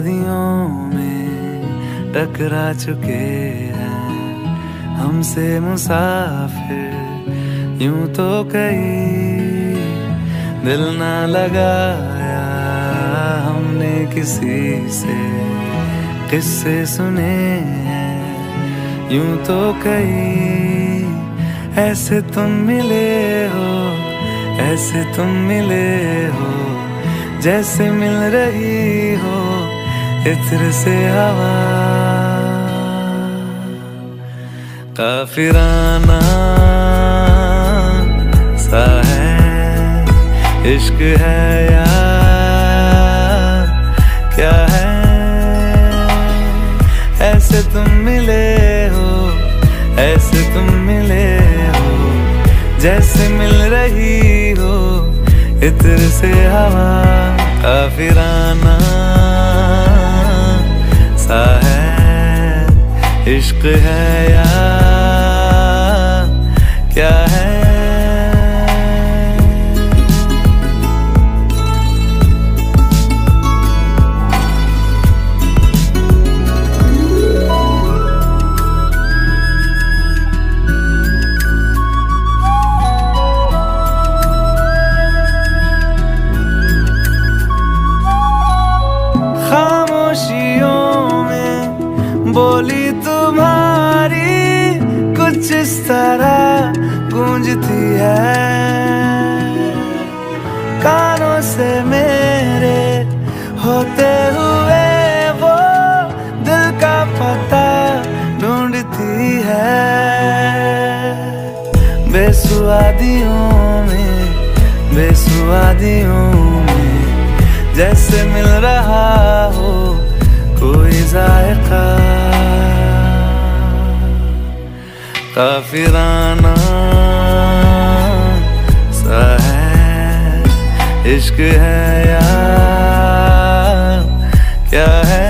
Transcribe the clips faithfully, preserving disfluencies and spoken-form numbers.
वादियों में टकरा चुके हैं हमसे मुसाफिर। यूं तो कहीं दिल ना लगाया हमने किसी से, किस्से सुने हैं यूं तो कहीं। ऐसे तुम मिले हो, ऐसे तुम मिले हो, जैसे मिल रही हो इत्र से हवा। काफिराना सा है इश्क है या क्या है। ऐसे तुम मिले हो, ऐसे तुम मिले हो, जैसे मिल रही हो इत्र से हवा। काफिराना सा है इश्क है या क्या है। बोली तुम्हारी कुछ इस तरह गूंजती है कानों से मेरे होते हुए वो दिल का पता ढूंढती है। बेसुआदियों में, बेसुआदियों में जैसे मिल रहा हो कोई जायका। काफिराना सा है इश्क है या क्या है।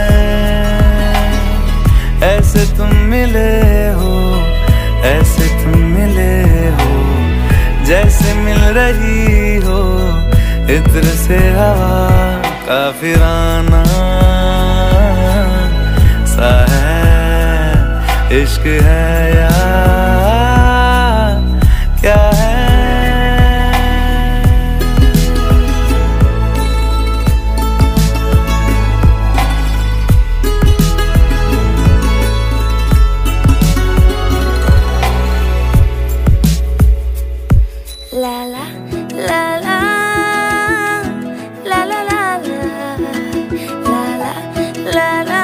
ऐसे तुम मिले हो, ऐसे तुम मिले हो, जैसे मिल रही हो इत्र से हवा। काफिराना सा है इश्क है या क्या है। ला ला ला ला ला ला ला ला ला ला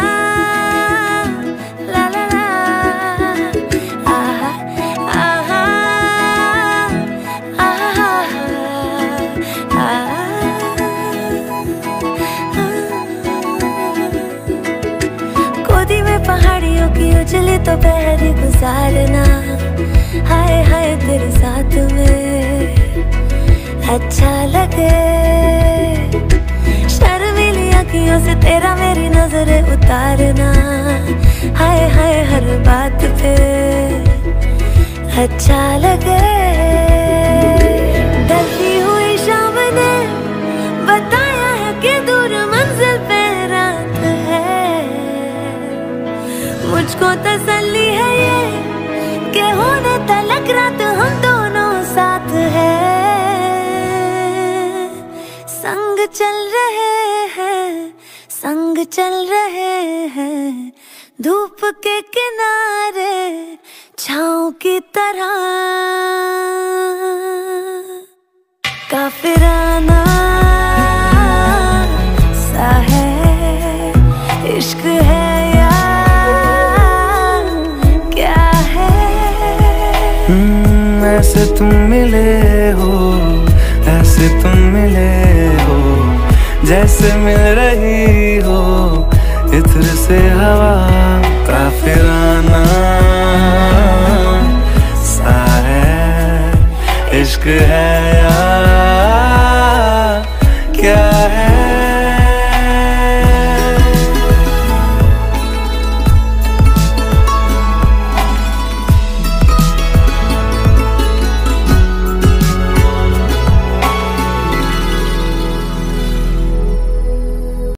पहाड़ियों की उजली तो पहर गुजारना। हाय हाय तेरे साथ में अच्छा लगे। शर्मीली आँखियों से तेरा मेरी नजर उतारना। हाय हाय हर बात पे अच्छा लगे। ढलती हुई शाम ने बताया है कि दूर मंजिल पे रात है। मुझको तसल्ली है ये कि होने तलक रात हम दोनों साथ है। संग चल रहे हैं, संग चल रहे हैं, धूप के किनारे छाँव की तरह। काफिराना सा है इश्क है या क्या है। ऐसे तुम मिले हो, ऐसे तुम मिले हो, जैसे मिल रही हो इत्र से हवा। काफिराना सा है इश्क है